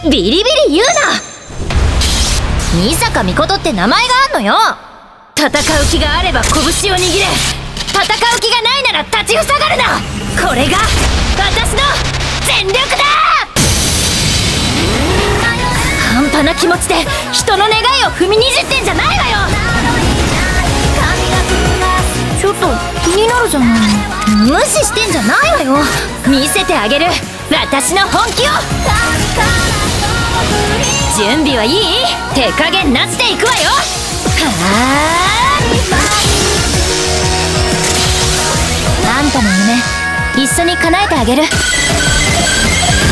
ビリビリ言うな。美坂美琴って名前があんのよ。戦う気があれば拳を握れ、戦う気がないなら立ちふさがるな。これが私の全力だ。半端な気持ちで人の願いを踏みにじってんじゃないわよ。ちょっと気になるじゃないの。無視してんじゃないわよ。見せてあげる私の本気を。準備はいい？手加減なしでいくわよ。あんたの夢一緒に叶えてあげる。